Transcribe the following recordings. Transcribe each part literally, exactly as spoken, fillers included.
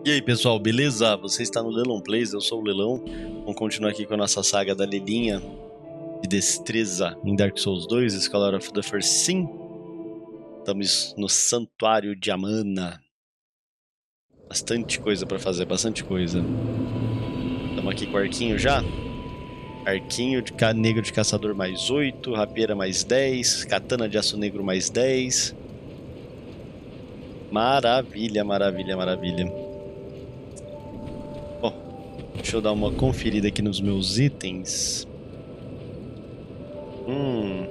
E aí pessoal, beleza? Você está no Lelon Plays, eu sou o Lelão. Vamos continuar aqui com a nossa saga da Lelinha de destreza em Dark Souls dois, Scholar of the First Sin. Estamos no Santuário de Amana. Bastante coisa para fazer, bastante coisa. Estamos aqui com o arquinho já. Arquinho de ca... negro de caçador mais oito, rapieira mais dez, katana de aço negro mais dez. Maravilha, maravilha, maravilha. Bom, deixa eu dar uma conferida aqui nos meus itens. Hum.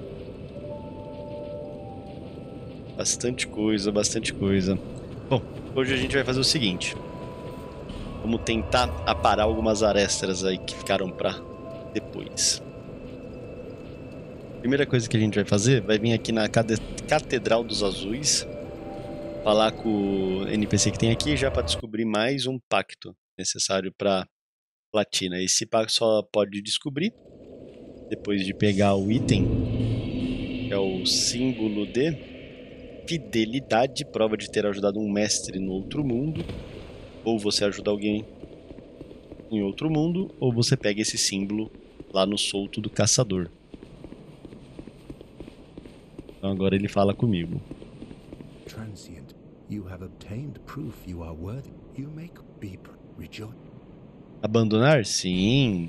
Bastante coisa, bastante coisa. Bom, hoje a gente vai fazer o seguinte. Vamos tentar aparar algumas arestas aí que ficaram pra depois. Primeira coisa que a gente vai fazer, vai vir aqui na Catedral dos Azuis, falar com o N P C que tem aqui já para descobrir mais um pacto necessário para platina. Esse pacto só pode descobrir depois de pegar o item, que é o símbolo de fidelidade, prova de ter ajudado um mestre no outro mundo, ou você ajuda alguém em outro mundo, ou você pega esse símbolo lá no solto do caçador. Então agora ele fala comigo. Transient, you have obtained proof you are worthy. You make be rejoice. Abandonar? Sim.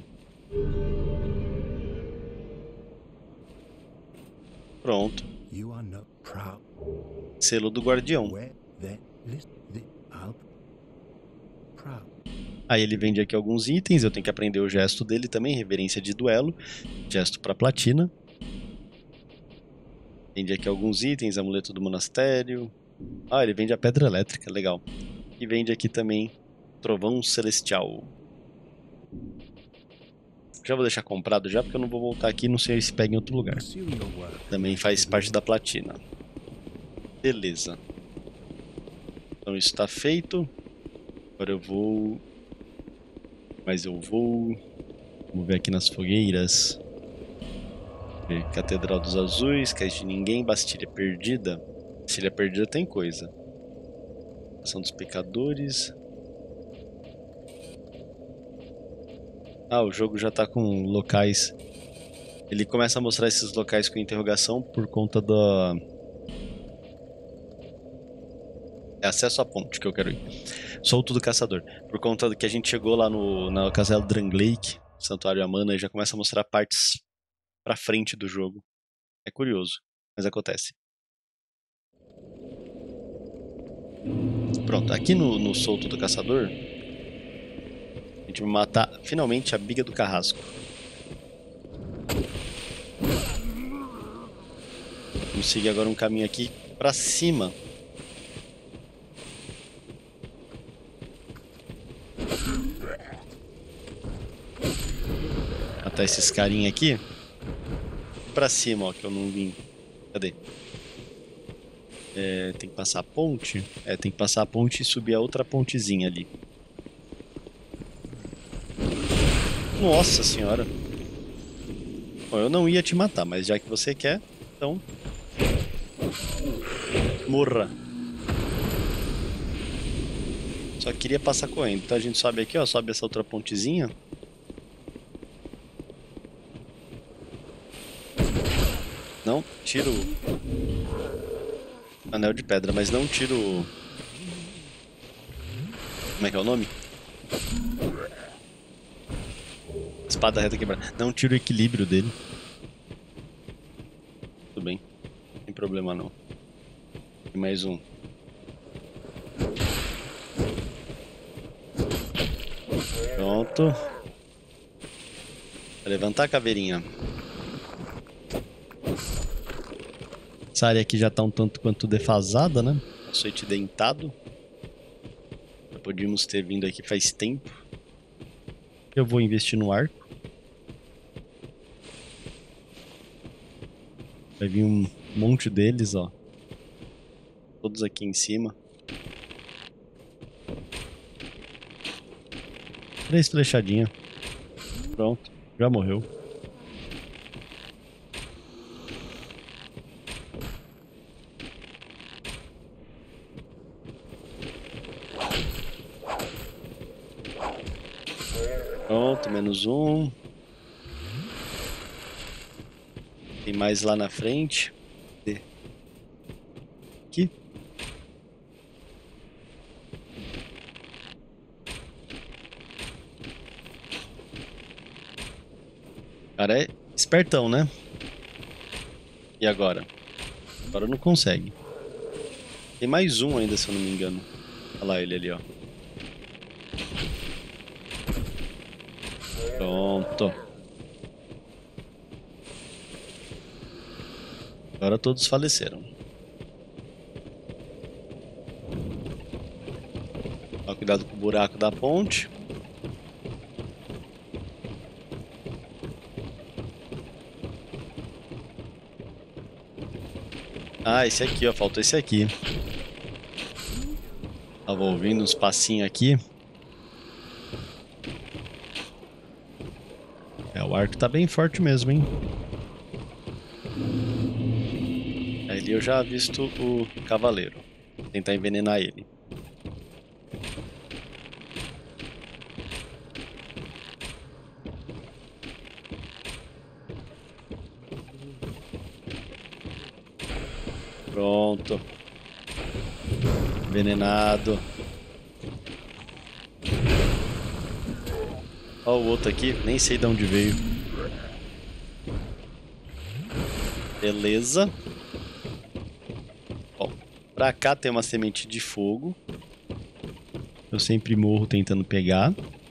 Pronto. You are not proud. Selo do guardião. Where that list the out proud. Aí ele vende aqui alguns itens, eu tenho que aprender o gesto dele também, reverência de duelo, gesto para platina. Vende aqui alguns itens, amuleto do monastério. Ah, ele vende a pedra elétrica, legal. E vende aqui também trovão celestial. Já vou deixar comprado já, porque eu não vou voltar aqui, não sei se pega em outro lugar. Também faz parte da platina. Beleza. Então isso está feito. Agora eu vou... Mas eu vou... Vamos ver aqui nas fogueiras. Catedral dos Azuis, Cais de Ninguém, Bastilha Perdida. Bastilha Perdida tem coisa. Ação dos Pecadores. Ah, o jogo já tá com locais. Ele começa a mostrar esses locais com interrogação por conta da... É acesso à ponte que eu quero ir. Solto do Caçador. Por conta do que a gente chegou lá no na Castelo Drangleic, Santuário Amana, e já começa a mostrar partes pra frente do jogo. É curioso, mas acontece. Pronto, aqui no, no Solto do Caçador, a gente vai matar finalmente a Biga do Carrasco. Vamos seguir agora um caminho aqui pra cima. Matar esses carinha aqui. Pra cima, ó, que eu não vim. Cadê? É, tem que passar a ponte? É, tem que passar a ponte e subir a outra pontezinha ali. Nossa senhora. Bom, eu não ia te matar, mas já que você quer, então... Morra. Só queria passar correndo. Então a gente sobe aqui, ó, sobe essa outra pontezinha. Não, tiro o anel de pedra, mas não tiro o... Como é que é o nome? Espada reta quebrada. Não tiro o equilíbrio dele. Tudo bem. Não tem problema não. E mais um. Pronto. Vai levantar a caveirinha. Essa área aqui já tá um tanto quanto defasada, né? Açoite dentado. Já podíamos ter vindo aqui faz tempo. Eu vou investir no arco. Vai vir um monte deles, ó. Todos aqui em cima. Três flechadinhas. Pronto, já morreu. Pronto, menos um. Tem mais lá na frente. Aqui. O cara é espertão, né? E agora? Agora não consegue. Tem mais um ainda, se eu não me engano. Olha lá ele ali, ó. Pronto. Agora todos faleceram. Ó, cuidado com o buraco da ponte. Ah, esse aqui, ó. Faltou esse aqui. Tava ouvindo uns passinhos aqui. É, o arco tá bem forte mesmo, hein? Ali eu já avisto o cavaleiro. Vou tentar envenenar ele. Pronto. Envenenado. Ó o outro aqui, nem sei de onde veio. Beleza. Ó, pra cá tem uma semente de fogo. Eu sempre morro tentando pegar.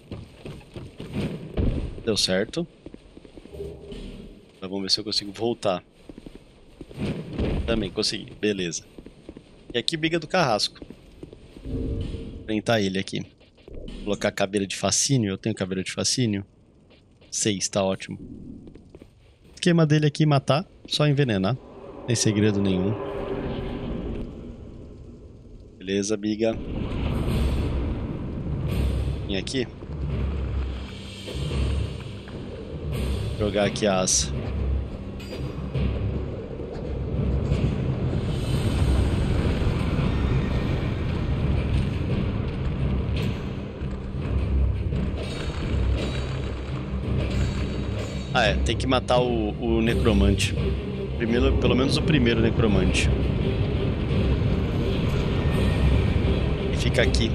Deu certo. Mas vamos ver se eu consigo voltar. Também consegui, beleza. E aqui biga do carrasco. Vou enfrentar ele aqui. Vou colocar caveira de fascínio. Eu tenho caveira de fascínio? Seis, tá ótimo. O esquema dele aqui matar, só envenenar. Não tem segredo nenhum. Beleza, biga. Vem aqui. Jogar aqui as... Ah, é, tem que matar o, o necromante. Primeiro, pelo menos o primeiro necromante. E fica aqui.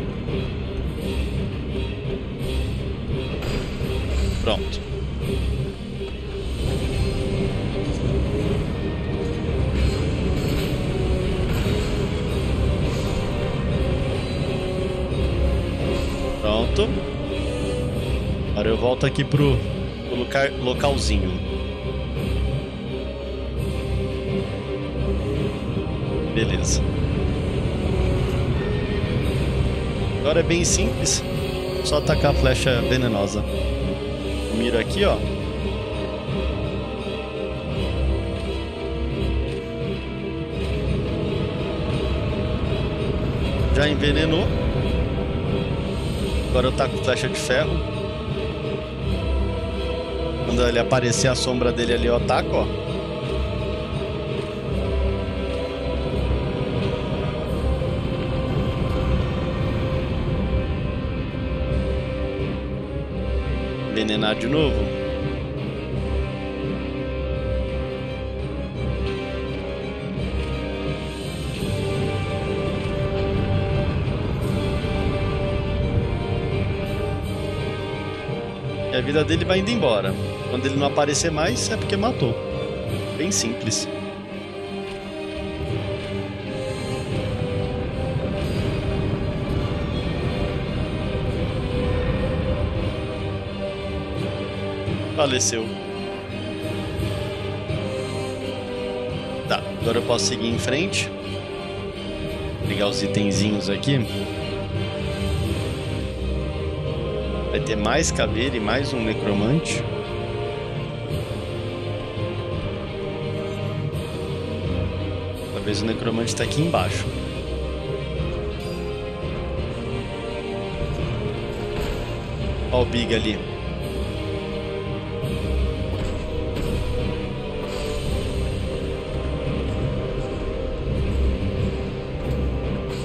Pronto. Pronto. Agora eu volto aqui pro... o local, localzinho. Beleza. Agora é bem simples. Só atacar a flecha venenosa. Miro aqui, ó. Já envenenou. Agora eu taco flecha de ferro. Quando ele aparecer a sombra dele ali, eu ataco, ó. Envenenar de novo. E a vida dele vai indo embora. Quando ele não aparecer mais, é porque matou. Bem simples. Faleceu. Tá, agora eu posso seguir em frente. Pegar os itenzinhos aqui. Vai ter mais caveira e mais um necromante. Talvez o necromante está aqui embaixo. Olha o Big ali.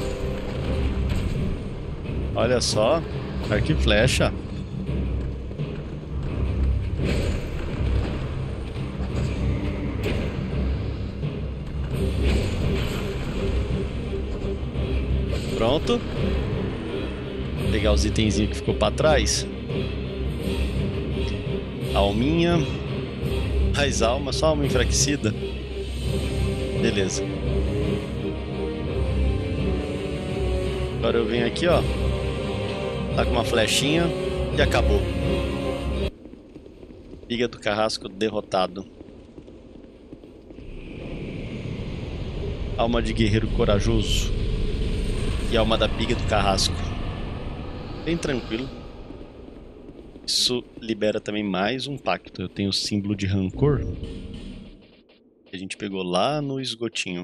Olha só, arco e flecha. Pronto. Vou pegar os itenzinhos que ficou pra trás. Alminha. Mais alma, só alma enfraquecida. Beleza. Agora eu venho aqui, ó. Tá com uma flechinha e acabou. Biga do Carrasco derrotado. Alma de guerreiro corajoso. E alma da Biga do Carrasco. Bem tranquilo. Isso libera também mais um pacto. Eu tenho o símbolo de rancor. Que a gente pegou lá no esgotinho.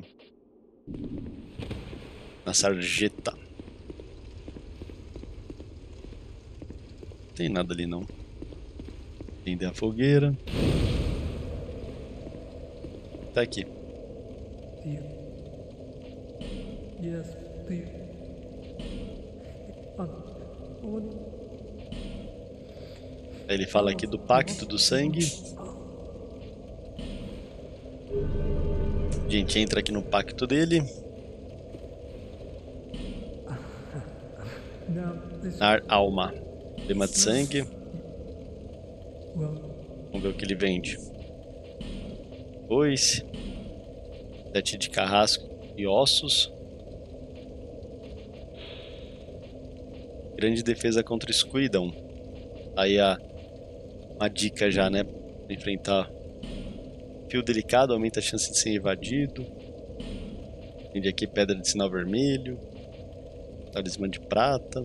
Na sarjeta. Não tem nada ali não. Acender a fogueira. Tá aqui. Aí ele fala aqui do pacto do sangue. A gente entra aqui no pacto dele. Ar alma. Lema de sangue. Vamos ver o que ele vende. Dois. Sete de carrasco e ossos. Grande defesa contra escuridão. Aí a uma dica já, né? Pra enfrentar fio delicado, aumenta a chance de ser invadido. Vende aqui pedra de sinal vermelho. Talismã de prata.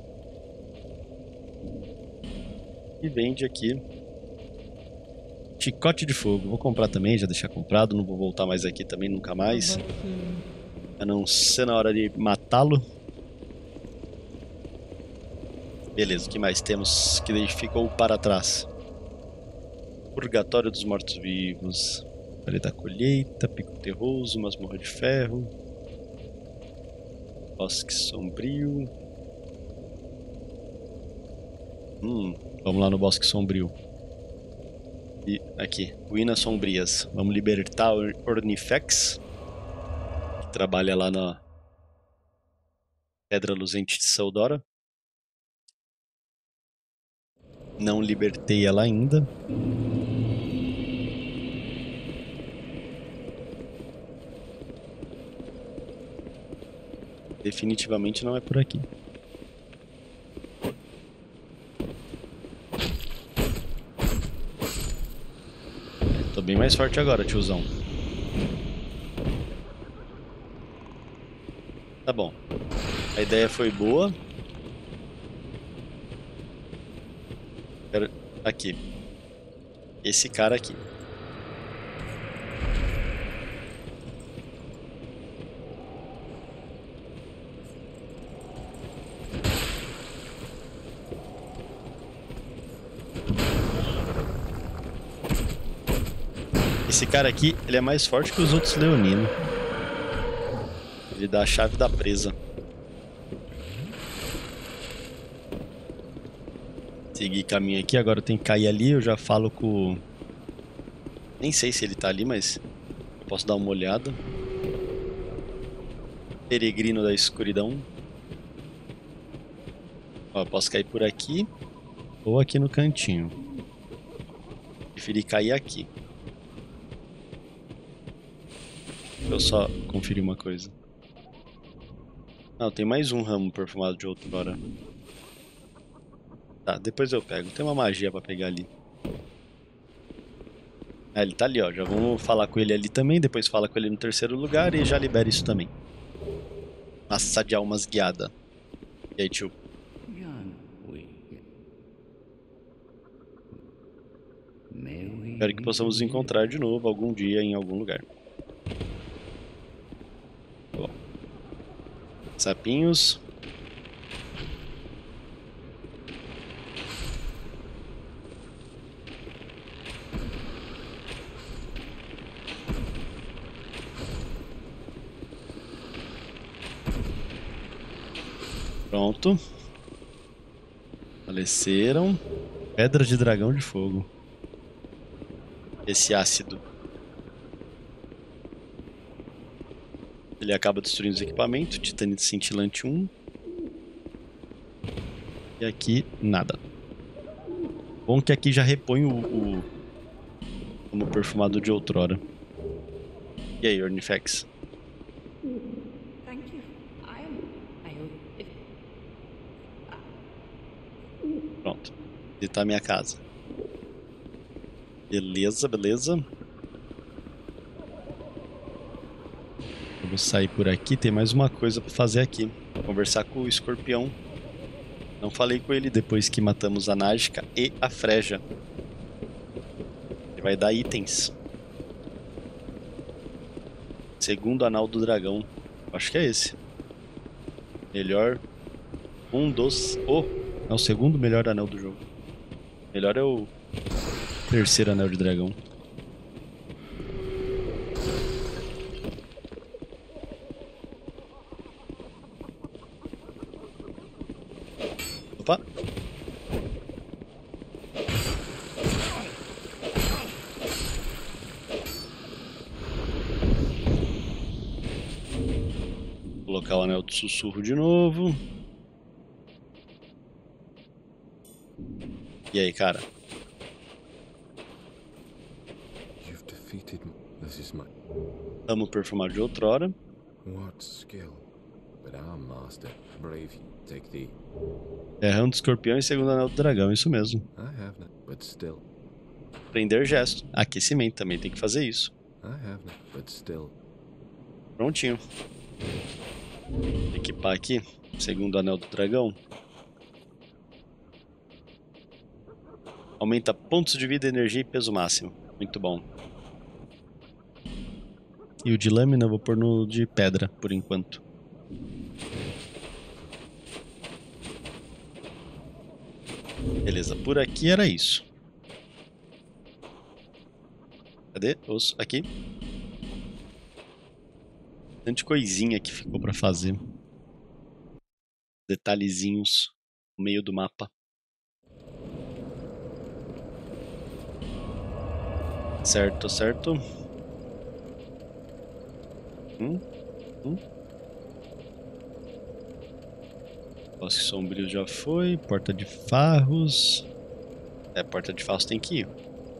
E vende aqui chicote de fogo. Vou comprar também, já deixar comprado. Não vou voltar mais aqui também, nunca mais. A não ser na hora de matá-lo. Beleza, o que mais temos que ficou para trás? Purgatório dos Mortos-Vivos. Vale da Colheita, Pico Terroso, Masmorra de Ferro. Bosque Sombrio. Hum, vamos lá no Bosque Sombrio. E aqui, Ruínas Sombrias. Vamos libertar o Ornifex, que trabalha lá na Pedra Luzente de Seldora. Não libertei ela ainda. Definitivamente não é por aqui. Tô bem mais forte agora, tiozão. Tá bom. A ideia foi boa. Aqui. Esse cara aqui. Esse cara aqui, ele é mais forte que os outros leoninos. Ele dá a chave da presa. Seguir caminho aqui, agora eu tenho que cair ali, eu já falo com... Nem sei se ele tá ali, mas posso dar uma olhada. Peregrino da escuridão. Ó, posso cair por aqui ou aqui no cantinho. Preferi cair aqui. Deixa eu só conferir uma coisa. Não, tem mais um ramo perfumado de outrora. Tá, depois eu pego. Tem uma magia pra pegar ali. Ah, ele tá ali, ó. Já vamos falar com ele ali também. Depois fala com ele no terceiro lugar e já libera isso também. Massa de almas guiada. E aí, tio? Espero que possamos nos encontrar de novo algum dia em algum lugar. Bom. Sapinhos. Pronto. Faleceram. Pedra de dragão de fogo. Esse ácido. Ele acaba destruindo os equipamentos. Titanite cintilante um. E aqui, nada. Bom que aqui já repõe o, o como perfumado de outrora. E aí, Ornifex? Pronto. Visitar minha casa. Beleza, beleza. Eu vou sair por aqui. Tem mais uma coisa pra fazer aqui. Conversar com o escorpião. Não falei com ele depois que matamos a Nágica e a Freja. Ele vai dar itens. Segundo anal do dragão. Acho que é esse. Melhor. Um dos... Oh! É o segundo melhor anel do jogo. Melhor é o terceiro anel de dragão. Opa! Vou colocar o anel do sussurro de novo. E aí, cara? Amo perfumar de outrora. Errão do escorpião e segundo anel do dragão, isso mesmo. Prender gesto. Aquecimento também tem que fazer isso. Prontinho. Equipar aqui, segundo anel do dragão. Aumenta pontos de vida, energia e peso máximo. Muito bom. E o de lâmina eu vou pôr no de pedra, por enquanto. Beleza, por aqui era isso. Cadê? Osso, aqui. Bastante coisinha que ficou pra fazer. Detalhezinhos no meio do mapa. Certo, certo. Hum, hum. Bosque sombrio já foi. Porta de Farros. É, porta de Farros tem que ir.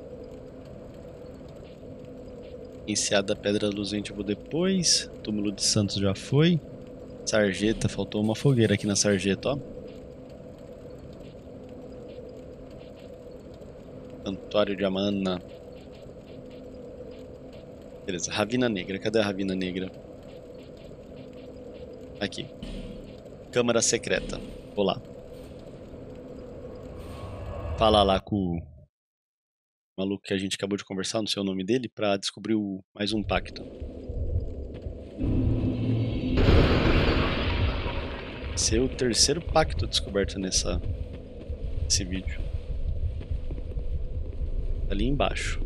Enseada Pedra Luzente eu vou depois. Túmulo de Santos já foi. Sarjeta, faltou uma fogueira aqui na Sarjeta, ó. Santuário de Amana. Beleza, Ravina Negra. Cadê a Ravina Negra? Aqui. Câmara Secreta. Vou lá. Falar lá com o maluco que a gente acabou de conversar, não sei o nome dele, pra descobrir o... mais um pacto. Esse é o terceiro pacto descoberto nessa... nesse vídeo. Ali embaixo.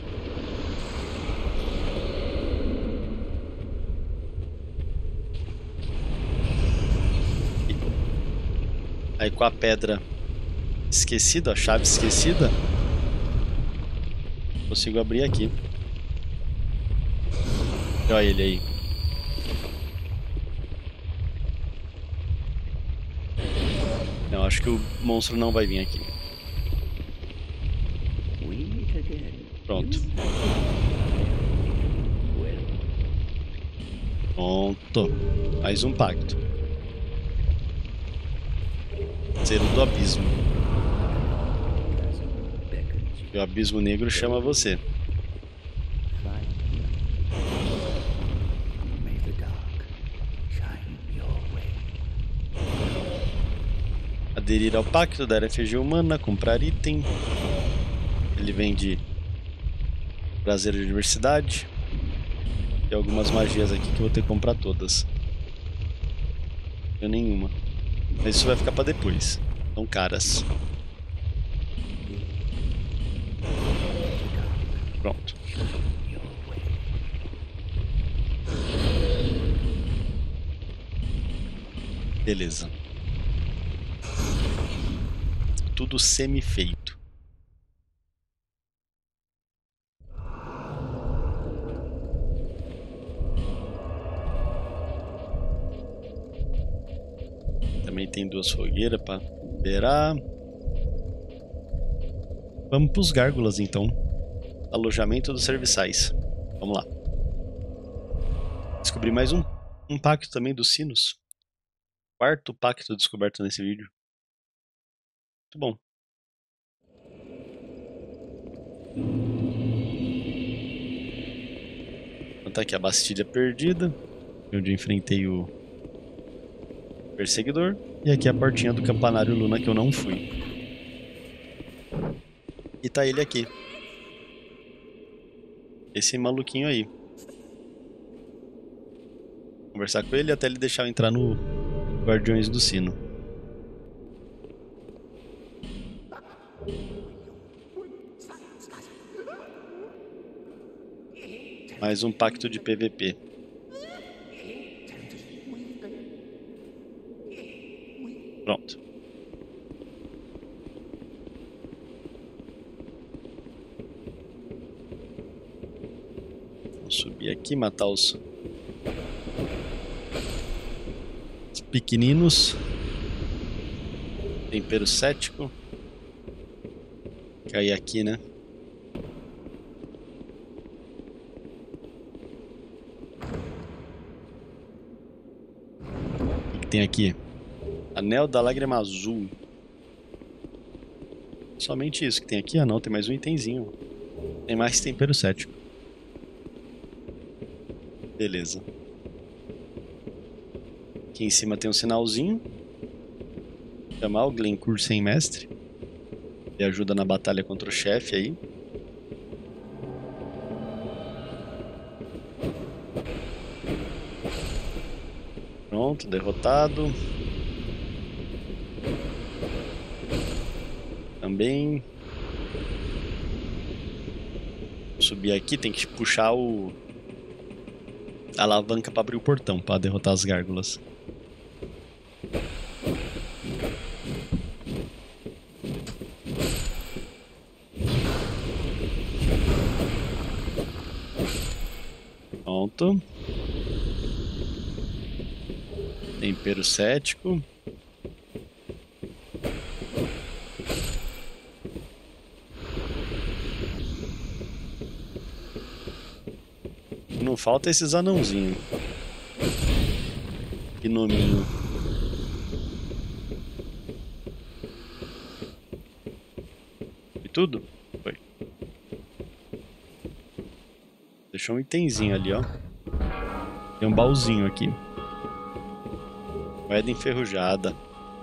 Aí com a pedra esquecida, a chave esquecida, consigo abrir aqui. Olha ele aí. Não, acho que o monstro não vai vir aqui. Pronto. Pronto. Mais um pacto. Cero do abismo. E o abismo negro chama você. Aderir ao pacto, dar F G humana, comprar item. Ele vende prazer de diversidade. E algumas magias aqui que eu vou ter que comprar todas. Não tenho nenhuma. Mas isso vai ficar pra depois. São caras. Pronto. Beleza. Tudo semi-feito. Também tem duas fogueiras para liberar. Vamos para os gárgulas então. Alojamento dos serviçais. Vamos lá. Descobri mais um, um pacto também dos sinos. Quarto pacto descoberto nesse vídeo. Muito bom. Então tá aqui a Bastilha perdida, onde eu enfrentei o perseguidor. E aqui a portinha do campanário Luna que eu não fui. E tá ele aqui. Esse maluquinho aí. Conversar com ele até ele deixar eu entrar no Guardiões do Sino. Mais um pacto de P V P. Pronto. Vou subir aqui, matar os, os pequeninos. Tempero cético. Cair aqui, né? O que tem aqui? Anel da Lágrima Azul. Somente isso que tem aqui? Ah não, tem mais um itemzinho. Tem mais tempero cético. Beleza. Aqui em cima tem um sinalzinho. Chamar o Glencour sem mestre. Ele ajuda na batalha contra o chefe aí. Pronto, derrotado. Também. Vou subir aqui, tem que puxar o a alavanca para abrir o portão, para derrotar as gárgulas. Pronto. Tempero cético. Não falta esses anãozinhos. Gnominho. E tudo? Foi. Deixou um itemzinho ali, ó. Tem um baúzinho aqui. Moeda enferrujada.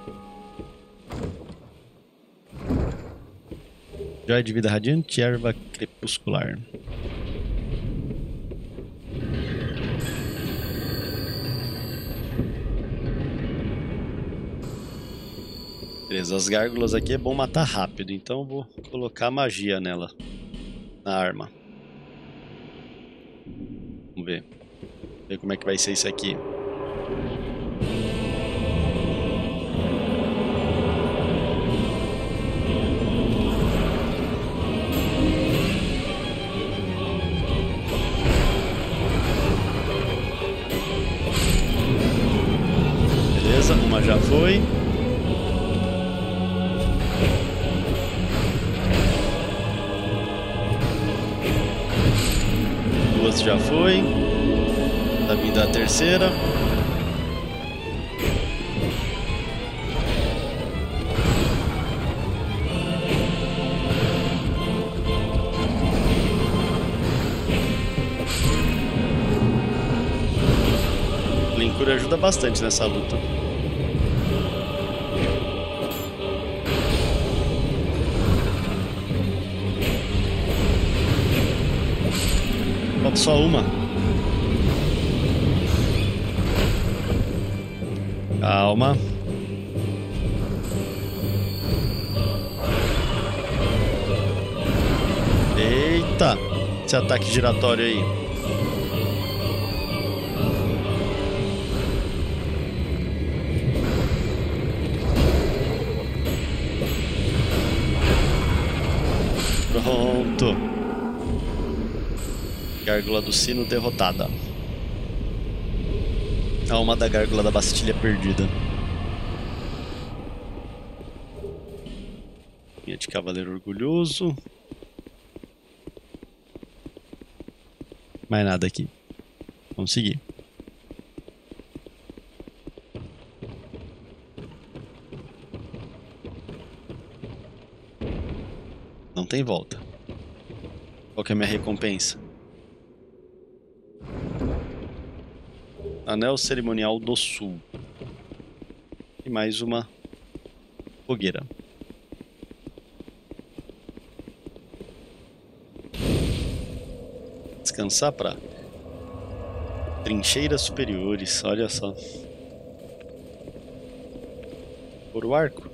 Joia de vida radiante, erva crepuscular. Beleza, as gárgulas aqui é bom matar rápido, então eu vou colocar magia nela, na arma. Vamos ver. Ver como é que vai ser isso aqui. Beleza, uma já foi. Duas já foi. Tá vindo a terceira. O Glencour ajuda bastante nessa luta. Falta só uma. Calma. Eita! Esse ataque giratório aí. Pronto. Gárgula do Sino derrotada. A alma da gárgula da Bastilha perdida. Linha de cavaleiro orgulhoso. Mais nada aqui. Vamos seguir. Não tem volta. Qual que é a minha recompensa? Anel Cerimonial do Sul. E mais uma fogueira. Descansar para trincheiras superiores. Olha só. Por o arco.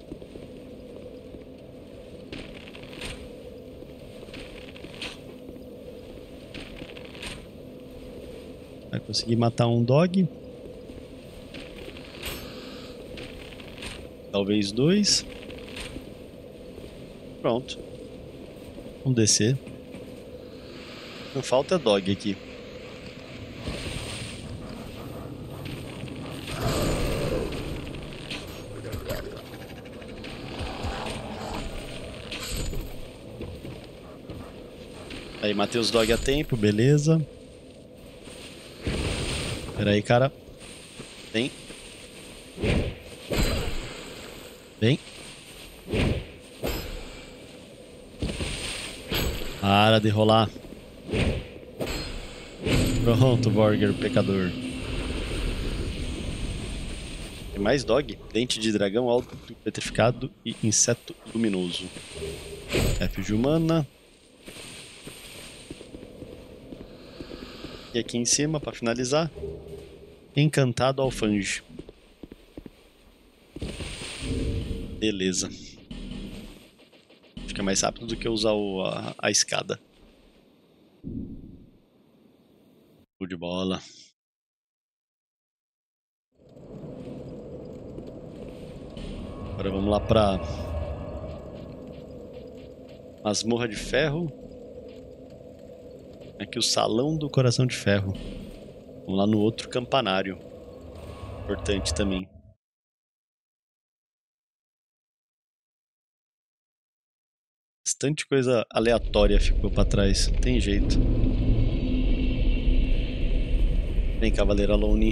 Vai conseguir matar um dog. Talvez dois. Pronto. Vamos descer. Não falta dog aqui. Aí, matei os dog a tempo, beleza. Pera aí, cara. Vem. Vem. Para de rolar. Pronto, Borger, pecador. Tem mais dog. Dente de dragão, alto petrificado e inseto luminoso. F de humana. E aqui em cima, para finalizar, encantado alfange. Beleza. Fica mais rápido do que usar o, a, a escada. Show de bola. Agora vamos lá para Masmorra de Ferro. Aqui o Salão do Coração de Ferro. Vamos lá no outro campanário. Importante também. Bastante coisa aleatória ficou para trás. Tem jeito. Vem, Cavaleiro Aloni.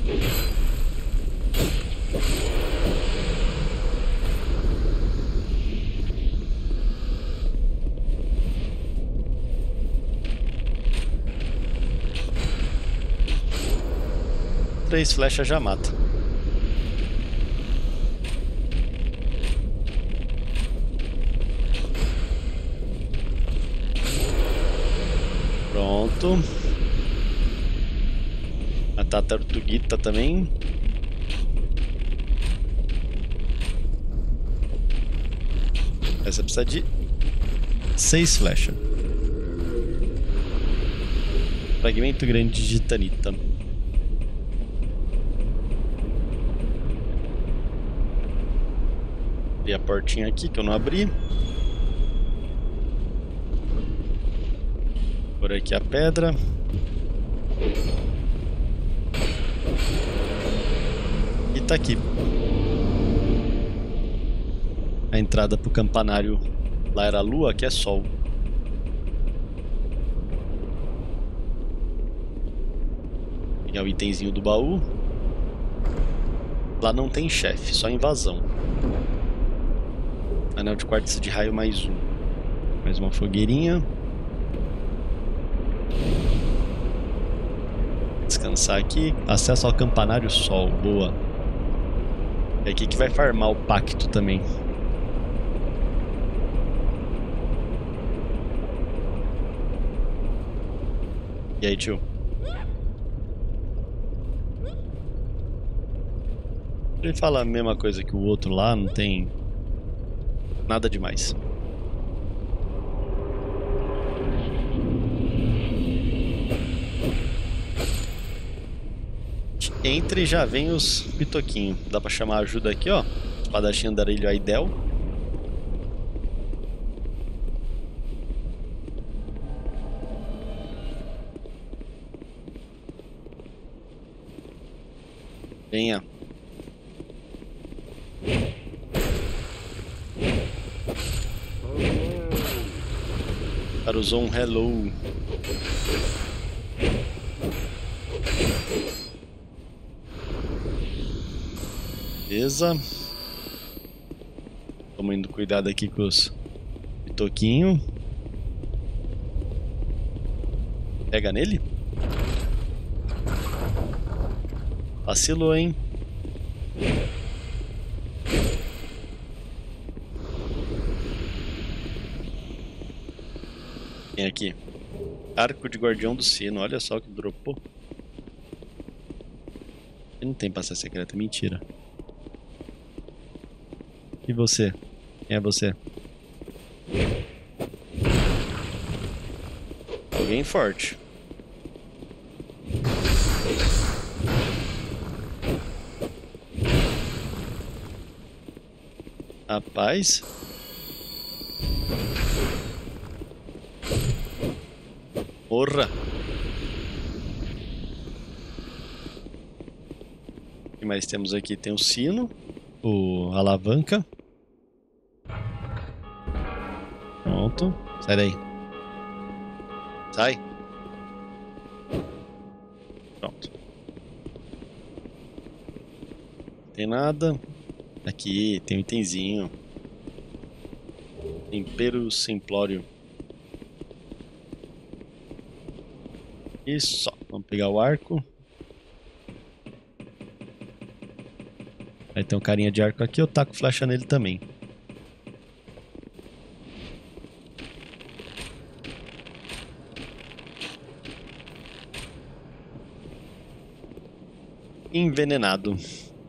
Três flechas já mata. Pronto. Matar a Tortuguita também. Essa precisa de seis flechas. Fragmento grande de titanita. Abri a portinha aqui que eu não abri. Por aqui a pedra. E tá aqui. A entrada pro campanário. Lá era lua, aqui é sol. Pegar o itemzinho do baú. Lá não tem chefe, só invasão. Anel de quartzo de raio mais um. Mais uma fogueirinha. Descansar aqui. Acesso ao campanário sol. Boa. É aqui que vai farmar o pacto também. E aí, tio? Ele fala a mesma coisa que o outro lá, não tem nada demais. Entre e já vem os pitoquinhos. Dá pra chamar ajuda aqui, ó. Espadachim Andarilho Aidel. Venha. cara usou um hello. Beleza. Tomando cuidado aqui com os toquinho. Pega nele. Vacilou, hein? Tem aqui. Arco de Guardião do Sino. Olha só que dropou. Não tem passagem secreta. Mentira. E você? Quem é você? Alguém forte. Rapaz. Porra. O que mais temos aqui? Tem o sino. O alavanca. Pronto. Sai daí. Sai. Pronto. Tem nada. Aqui tem um itemzinho. Tempero simplório. Isso. Vamos pegar o arco. Aí tem um carinha de arco aqui. Eu taco flecha nele também. Envenenado.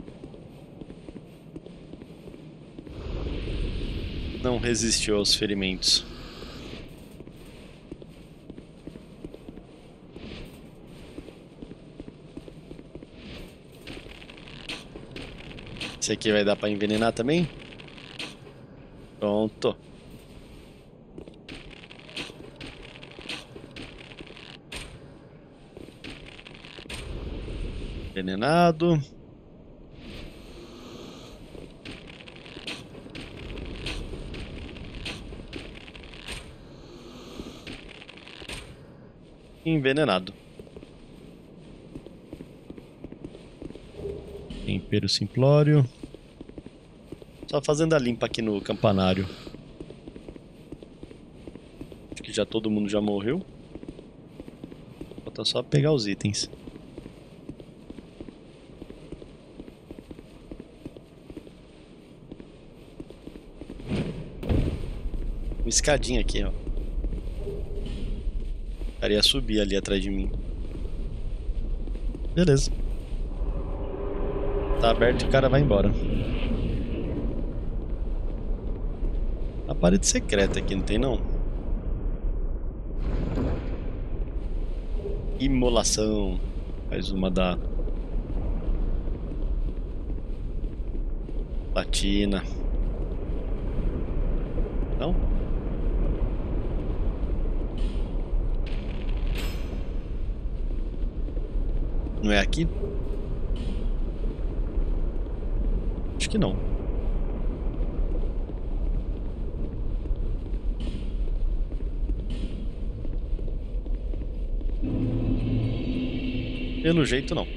Não resistiu aos ferimentos. Esse aqui vai dar pra envenenar também? Pronto. Envenenado. Envenenado. Tempero simplório. Só fazendo a limpa aqui no campanário. Acho que já todo mundo já morreu. Falta só pegar os itens. Uma escadinha aqui, ó. O cara ia subir ali atrás de mim. Beleza. Tá aberto e o cara vai embora. A parede secreta aqui, não tem não? Imolação. Mais uma da platina. Não? Não é aqui? Acho que não. Pelo jeito não.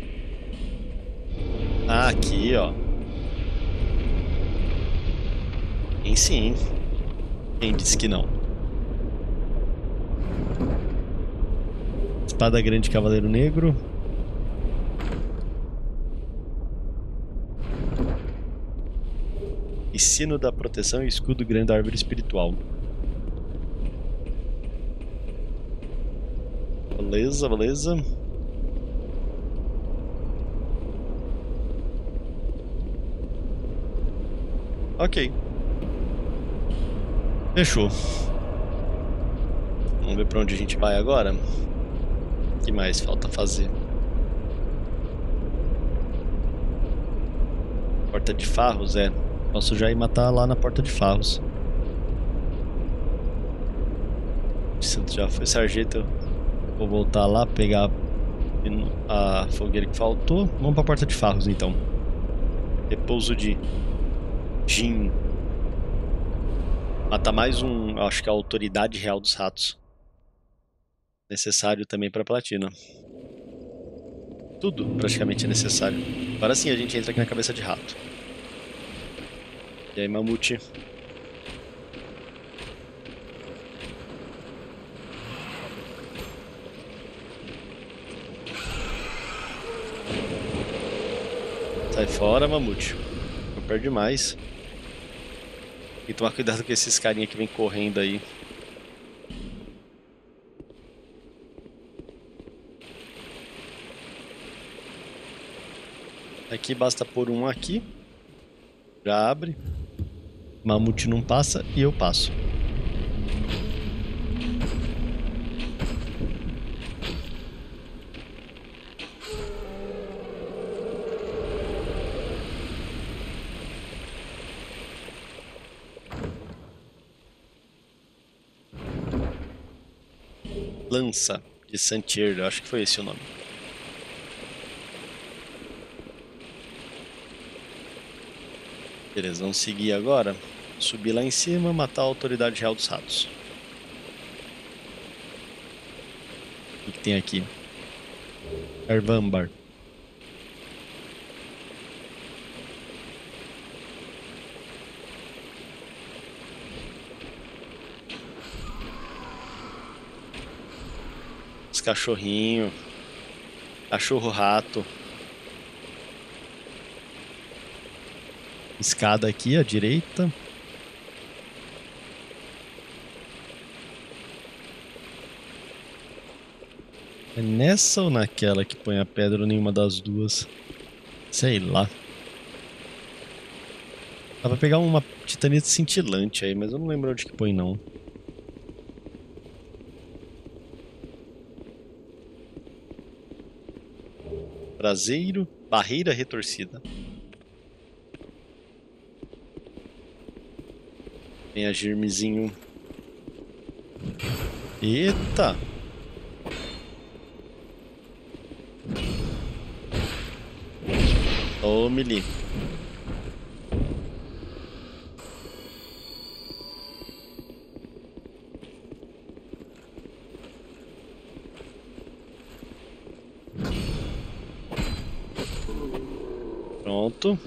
Ah, aqui, ó. Em sim. Quem disse que não? Espada grande Cavaleiro Negro. E sino da proteção e escudo grande da árvore espiritual. Beleza, beleza. Ok. Fechou. Vamos ver pra onde a gente vai agora. O que mais falta fazer? Porta de Farros, é. Posso já ir matar lá na Porta de Farros. Santo já foi sargento. Vou voltar lá, pegar a fogueira que faltou. Vamos pra Porta de Farros então. Repouso de Jin. Matar mais um, acho que é a autoridade real dos ratos. Necessário também pra platina. Tudo praticamente é necessário. Agora sim a gente entra aqui na cabeça de rato. E aí, mamute? Sai fora, mamute. Não perde mais. Tem que tomar cuidado com esses carinha que vem correndo aí. Aqui basta pôr um aqui. Já abre. Mamute não passa e eu passo. Lança de Santier, acho que foi esse o nome. Beleza, vamos seguir agora. Subir lá em cima, matar a autoridade real dos ratos. O que, que tem aqui? Arvambar. Os cachorrinhos. Cachorro-rato. Escada aqui à direita. É nessa ou naquela que põe a pedra ou nenhuma das duas? Sei lá. Dá pra pegar uma titanita cintilante aí, mas eu não lembro onde que põe não. Braseiro, barreira retorcida. Tem a germezinho. Eita! Tome-lhe. Pronto.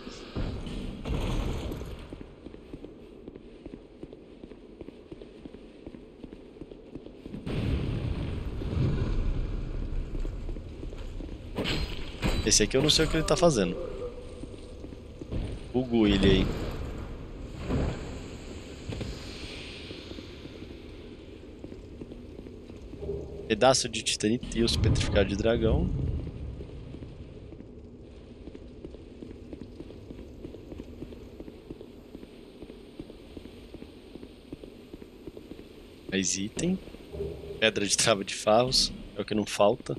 Esse aqui eu não sei o que ele tá fazendo. Bugou ele aí. Pedaço de titanite e os petrificado de dragão. Mais item. Pedra de trava de farros. É o que não falta.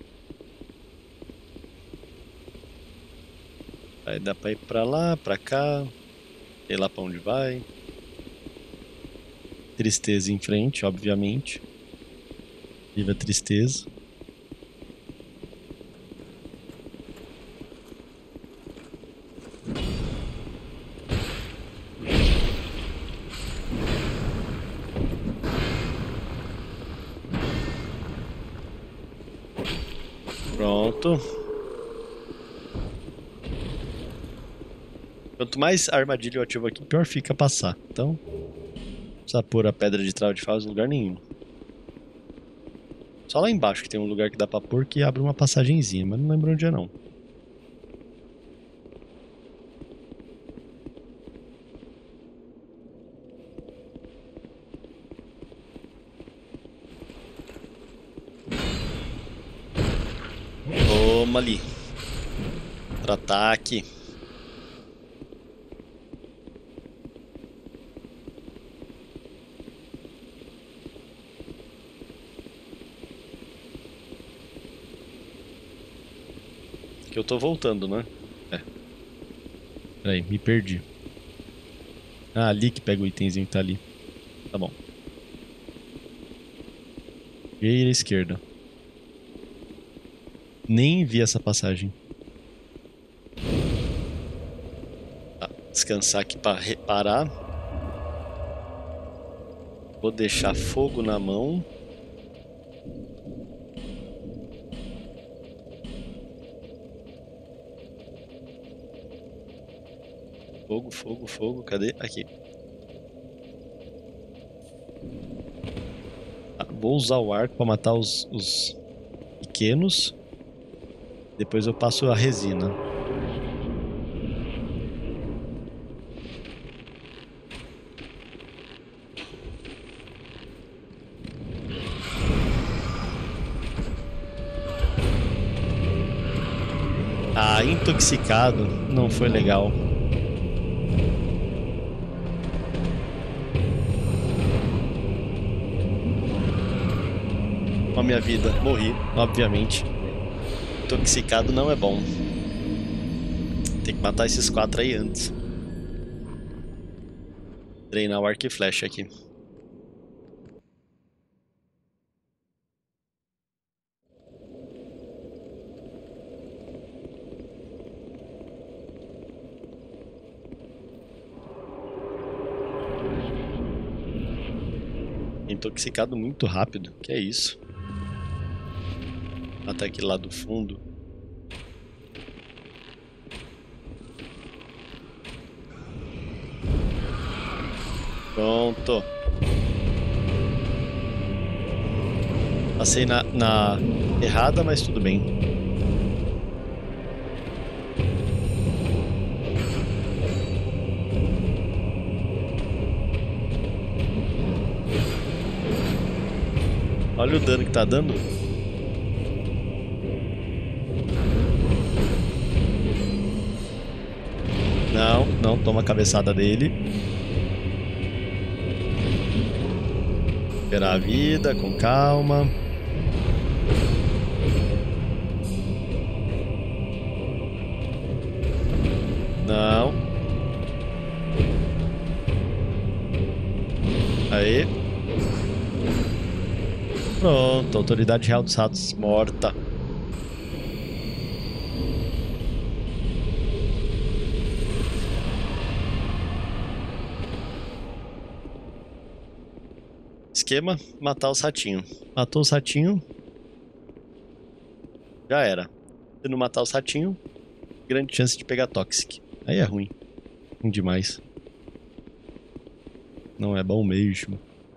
Aí dá pra ir pra lá, pra cá. Sei lá pra onde vai. Tristeza em frente, obviamente. Viva a tristeza. Pronto. Quanto mais armadilha eu ativo aqui, pior fica passar. Então, não precisa pôr a pedra de trava de farros em lugar nenhum. Só lá embaixo que tem um lugar que dá pra pôr que abre uma passagenzinha, mas não lembro onde é não. Toma ali. Contra-ataque. Que eu tô voltando, né? É. Peraí, me perdi. Ah, ali que pega o itemzinho que tá ali. Tá bom. Direita e esquerda. Nem vi essa passagem. Tá, descansar aqui pra reparar. Vou deixar fogo na mão. Fogo, fogo, fogo. Cadê? Aqui. Ah, vou usar o arco para matar os, os pequenos. Depois eu passo a resina. Ah, intoxicado não foi legal. Olha a minha vida, morri, obviamente. Intoxicado não é bom. Tem que matar esses quatro aí antes. Treinar o arco e flecha aqui. Intoxicado muito rápido, que é isso? Até aqui lá do fundo. Pronto. Passei na, na errada, mas tudo bem. Olha o dano que tá dando. Não, não, toma a cabeçada dele. Esperar a vida, com calma. Não. Aí. Pronto, Autoridade Real dos Ratos morta. Esquema, matar os ratinhos. Matou os ratinhos. Já era. Se não matar os ratinhos, grande chance de pegar Toxic. Aí é ruim. Ruim demais. Não é bom mesmo.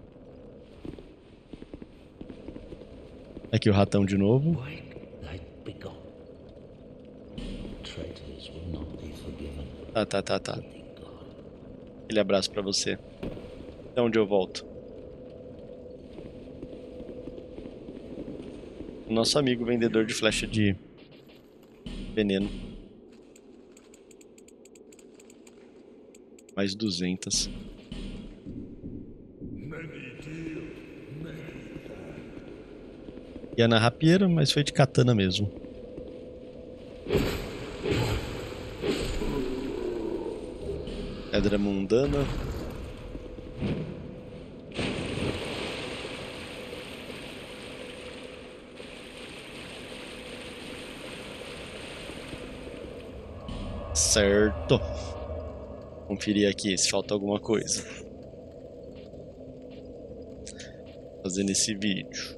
Aqui o ratão de novo. Ah, tá, tá, tá. Aquele abraço pra você. De onde eu volto? O nosso amigo vendedor de flecha de veneno. Mais duzentas. Ia na rapieira, mas foi de katana mesmo. Pedra mundana. Certo. Conferir aqui se falta alguma coisa. Fazendo esse vídeo.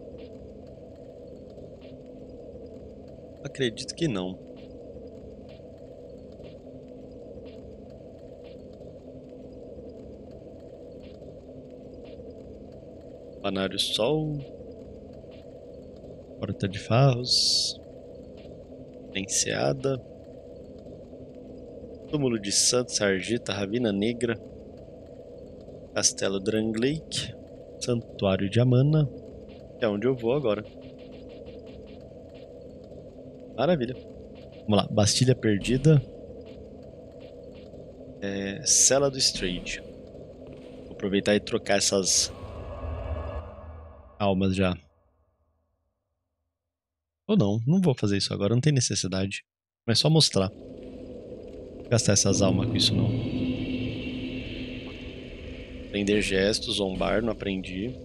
Acredito que não. Panário Sol. Porta de Farros. Enseada. Túmulo de Santos, Sarjeta, Ravina Negra. Castelo Drangleic. Santuário de Amana. Que é onde eu vou agora. Maravilha. Vamos lá. Bastilha Perdida. É, Cela do Strade. Vou aproveitar e trocar essas almas já. Ou não, não vou fazer isso agora, não tem necessidade. Mas só mostrar. Não vou gastar essas almas com isso não. Aprender gestos, zombar, não aprendi.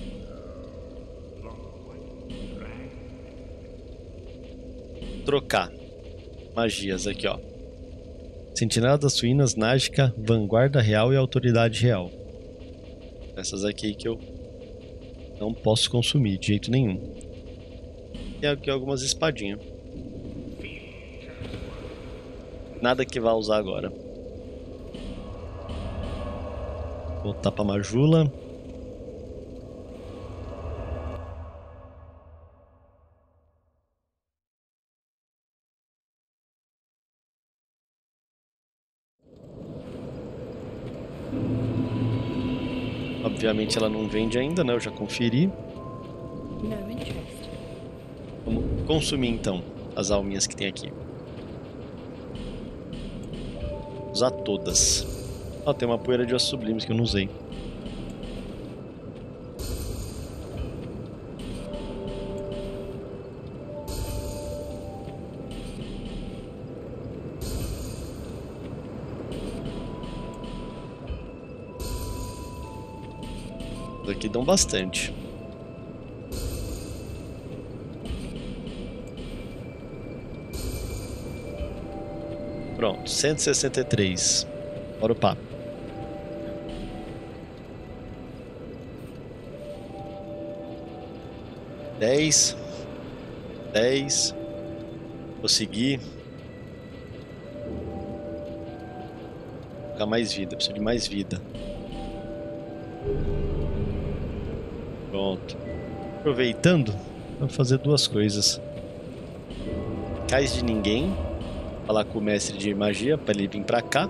Trocar. Magias aqui, ó. Sentinela das Suínas, Nágica, Vanguarda Real e Autoridade Real. Essas aqui que eu não posso consumir de jeito nenhum. Tem aqui algumas espadinhas. Nada que vá usar agora. Voltar pra Majula. Obviamente ela não vende ainda, né? Eu já conferi. Vamos consumir então as alminhas que tem aqui. Usar todas. Ó, tem uma poeira de ossos sublimes que eu não usei. Aqui dão bastante. Pronto, cento e sessenta e três. Bora upar. dez. dez. Consegui. Vou ficar mais vida, preciso de mais vida. Pronto. Aproveitando, vou fazer duas coisas. Cais de ninguém. Falar com o mestre de magia para ele vir pra cá.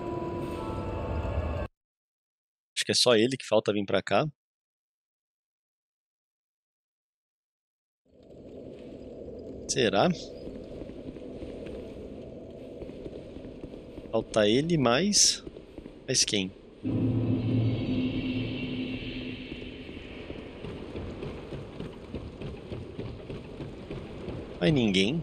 Acho que é só ele que falta vir pra cá. Será? Falta ele mais... Mais quem? Mais ninguém.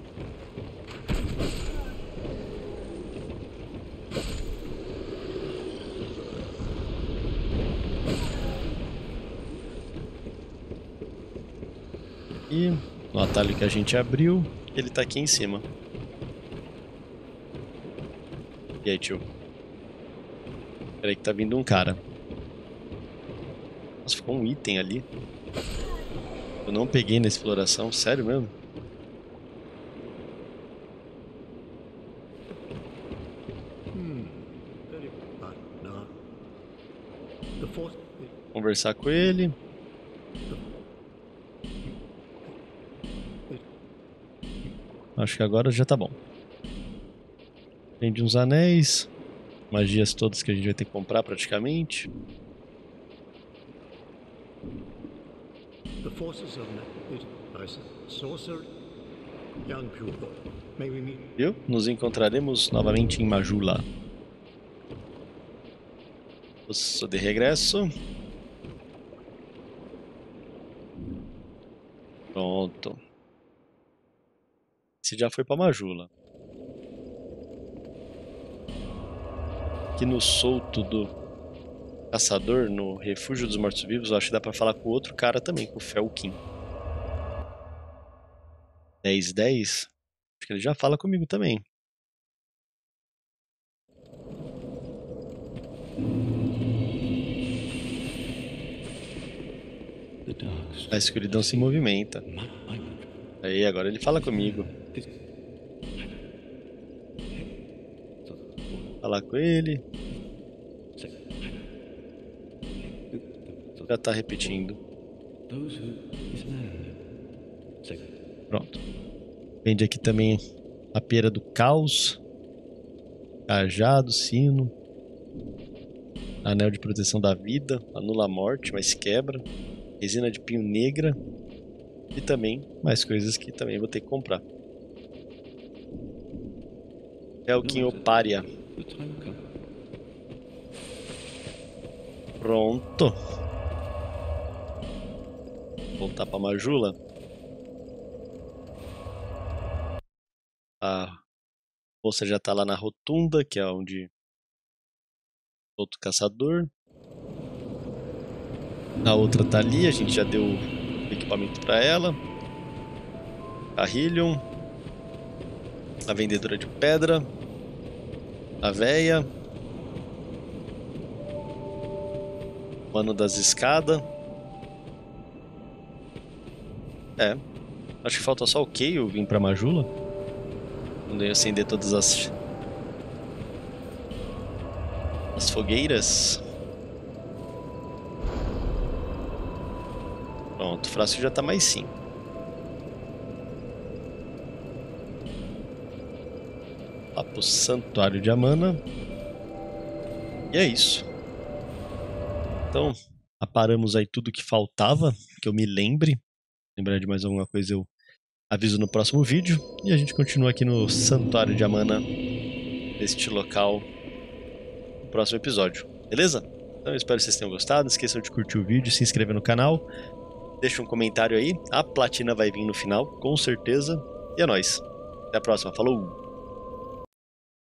E no atalho que a gente abriu, ele tá aqui em cima. E aí, tio? Peraí que tá vindo um cara. Nossa, ficou um item ali. Eu não peguei na exploração, sério mesmo? Conversar com ele. Acho que agora já tá bom. Vende uns anéis. Magias todas que a gente vai ter que comprar praticamente. Viu? Nos encontraremos novamente em Majula. Sou de regresso. Pronto. Esse já foi pra Majula. Aqui no solto do caçador, no refúgio dos mortos-vivos, eu acho que dá pra falar com o outro cara também, com o Felkin. dez, dez. Acho que ele já fala comigo também. A escuridão se movimenta. Aí, agora ele fala comigo. Falar com ele. Já tá repetindo. Pronto. Vende aqui também a pera do caos. Cajado, sino. Anel de proteção da vida. Anula a morte, mas quebra. Resina de pinho negra. E também mais coisas que também vou ter que comprar. Felkin Opária. Pronto. Voltar pra Majula. A moça já tá lá na rotunda, que é onde outro caçador. A outra tá ali, a gente já deu o equipamento pra ela. A Hylion. A vendedora de pedra. A véia. Mano das escadas. É. Acho que falta só o Kayle vir pra Majula. Quando eu acender todas as... As fogueiras. Pronto, o frasco já tá mais sim. Lá pro Santuário de Amana. E é isso. Então, aparamos aí tudo que faltava, que eu me lembre. Lembrar de mais alguma coisa eu aviso no próximo vídeo. E a gente continua aqui no Santuário de Amana, neste local, no próximo episódio. Beleza? Então eu espero que vocês tenham gostado. Não esqueçam de curtir o vídeo, se inscrever no canal. Deixa um comentário aí. A platina vai vir no final, com certeza. E é nóis. Até a próxima. Falou!